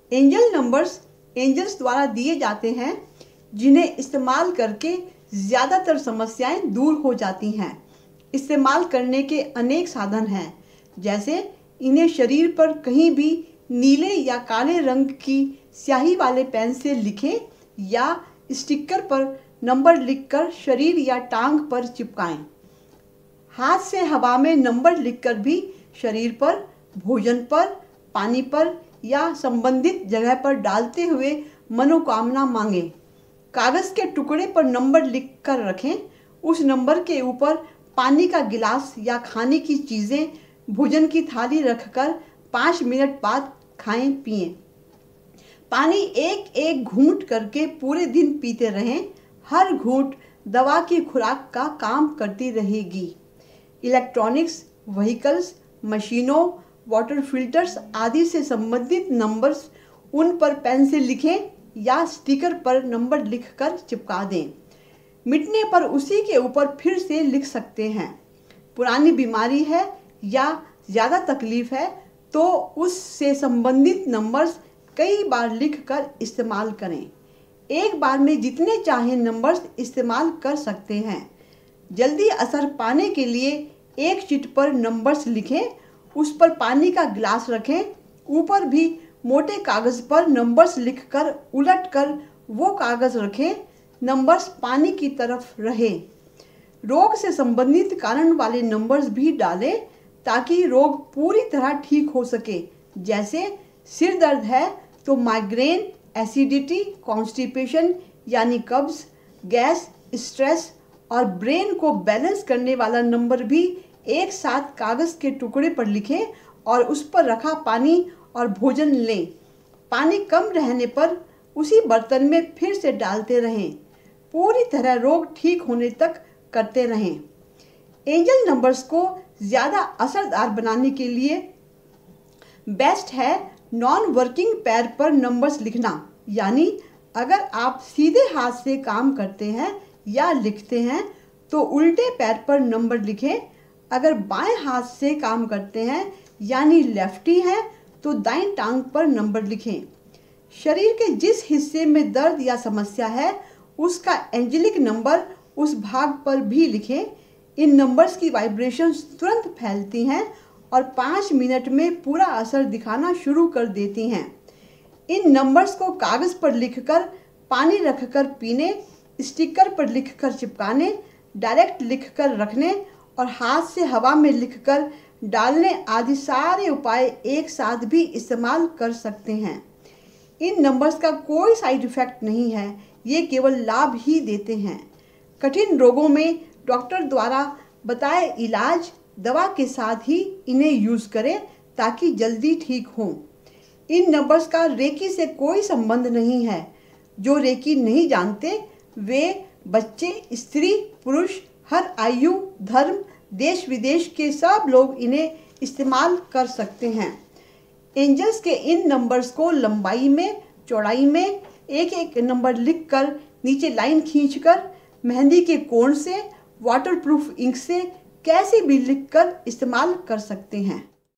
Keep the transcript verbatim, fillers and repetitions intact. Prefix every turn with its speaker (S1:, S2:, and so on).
S1: Angel numbers angels द्वारा दिए जाते हैं, जिन्हें इस्तेमाल करके ज़्यादातर समस्याएं दूर हो जाती हैं। इस्तेमाल करने के अनेक साधन हैं, जैसे इन्हें शरीर पर कहीं भी नीले या काले रंग की स्याही वाले पेन से लिखें या स्टिकर पर नंबर लिखकर शरीर या टांग पर चिपकाएं। हाथ से हवा में नंबर लिखकर भी शरीर पर, भोजन पर, पानी पर या संबंधित जगह पर डालते हुए मनोकामना मांगें। कागज़ के टुकड़े पर नंबर लिख कर रखें। उस नंबर के ऊपर पानी का गिलास या खाने की चीज़ें, भोजन की थाली रखकर पाँच मिनट बाद खाएं पिएं। पानी एक एक घूंट करके पूरे दिन पीते रहें। हर घूंट दवा की खुराक का काम करती रहेगी। इलेक्ट्रॉनिक्स, व्हीकल्स, मशीनों, वाटर फिल्टर्स आदि से संबंधित नंबर्स उन पर पेन से लिखें या स्टिकर पर नंबर लिखकर चिपका दें। मिटने पर उसी के ऊपर फिर से लिख सकते हैं। पुरानी बीमारी है या ज़्यादा तकलीफ है तो उससे संबंधित नंबर्स कई बार लिखकर इस्तेमाल करें। एक बार में जितने चाहे नंबर्स इस्तेमाल कर सकते हैं। जल्दी असर पाने के लिए एक शीट पर नंबर्स लिखें, उस पर पानी का गिलास रखें, ऊपर भी मोटे कागज़ पर नंबर्स लिखकर उलटकर वो कागज़ रखें। नंबर्स पानी की तरफ रहें। रोग से संबंधित कारण वाले नंबर्स भी डालें ताकि रोग पूरी तरह ठीक हो सके। जैसे सिर दर्द है तो माइग्रेन, एसिडिटी, कॉन्स्टिपेशन यानी कब्ज, गैस, स्ट्रेस और ब्रेन को बैलेंस करने वाला नंबर भी एक साथ कागज़ के टुकड़े पर लिखें और उस पर रखा पानी और भोजन लें। पानी कम रहने पर उसी बर्तन में फिर से डालते रहें। पूरी तरह रोग ठीक होने तक करते रहें। एंजल नंबर्स को ज़्यादा असरदार बनाने के लिए बेस्ट है नॉन वर्किंग पैर पर नंबर्स लिखना। यानी अगर आप सीधे हाथ से काम करते हैं या लिखते हैं तो उल्टे पैर पर नंबर लिखें। अगर बाएं हाथ से काम करते हैं यानी लेफ्टी हैं तो दाईं टांग पर नंबर लिखें। शरीर के जिस हिस्से में दर्द या समस्या है उसका एंजेलिक नंबर उस भाग पर भी लिखें। इन नंबर्स की वाइब्रेशंस तुरंत फैलती हैं और पाँच मिनट में पूरा असर दिखाना शुरू कर देती हैं। इन नंबर्स को कागज़ पर लिखकर पानी रखकर पीने, स्टिकर पर लिखकर चिपकाने, डायरेक्ट लिखकर रखने और हाथ से हवा में लिखकर डालने आदि सारे उपाय एक साथ भी इस्तेमाल कर सकते हैं। इन नंबर्स का कोई साइड इफ़ेक्ट नहीं है, ये केवल लाभ ही देते हैं। कठिन रोगों में डॉक्टर द्वारा बताए इलाज दवा के साथ ही इन्हें यूज़ करें ताकि जल्दी ठीक हों। इन नंबर्स का रेकी से कोई संबंध नहीं है। जो रेकी नहीं जानते वे बच्चे, स्त्री, पुरुष, हर आयु, धर्म, देश विदेश के सब लोग इन्हें इस्तेमाल कर सकते हैं। एंजल्स के इन नंबर्स को लंबाई में, चौड़ाई में एक एक नंबर लिखकर नीचे लाइन खींचकर मेहंदी के कोण से, वाटरप्रूफ इंक से कैसे भी लिखकर इस्तेमाल कर सकते हैं।